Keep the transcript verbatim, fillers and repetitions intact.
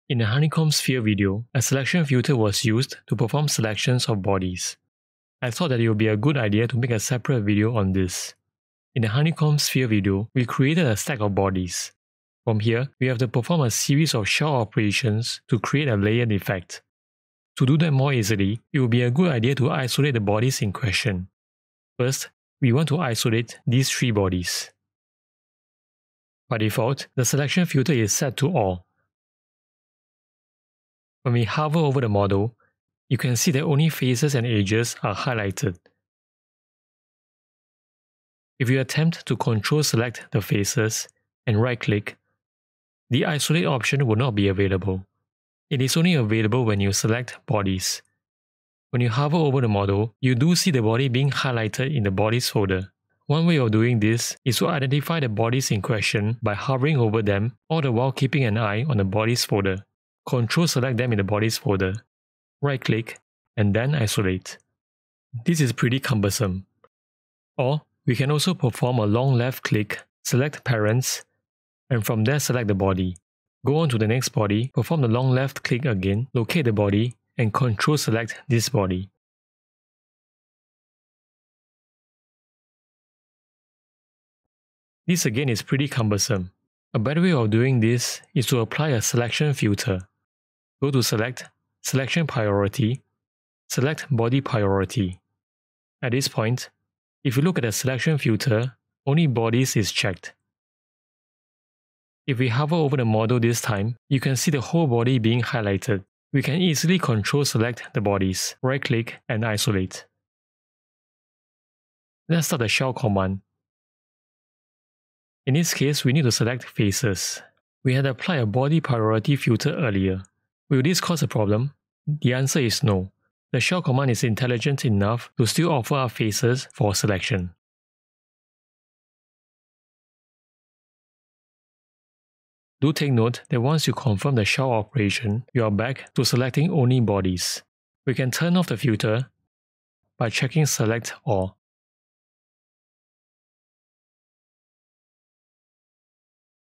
In the honeycomb sphere video, a selection filter was used to perform selections of bodies. I thought that it would be a good idea to make a separate video on this. In the honeycomb sphere video, we created a stack of bodies. From here, we have to perform a series of shell operations to create a layered effect. To do that more easily, it would be a good idea to isolate the bodies in question. First, we want to isolate these three bodies. By default, the selection filter is set to all. When we hover over the model, you can see that only faces and edges are highlighted. If you attempt to control select the faces and right-click, the isolate option will not be available. It is only available when you select bodies. When you hover over the model, you do see the body being highlighted in the bodies folder. One way of doing this is to identify the bodies in question by hovering over them, all the while keeping an eye on the bodies folder. Control select them in the bodies folder, right-click, and then isolate. This is pretty cumbersome. Or, we can also perform a long left-click, select parents, and from there select the body. Go on to the next body, perform the long left-click again, locate the body, and control select this body. This again is pretty cumbersome. A better way of doing this is to apply a selection filter. Go to Select, Selection Priority, select Body Priority. At this point, if you look at the selection filter, only bodies is checked. If we hover over the model this time, you can see the whole body being highlighted. We can easily control select the bodies, right-click and isolate. Let's start the shell command. In this case, we need to select faces. We had applied a body priority filter earlier. Will this cause a problem? The answer is no. The shell command is intelligent enough to still offer up faces for selection. Do take note that once you confirm the shell operation, you are back to selecting only bodies. We can turn off the filter by checking Select All.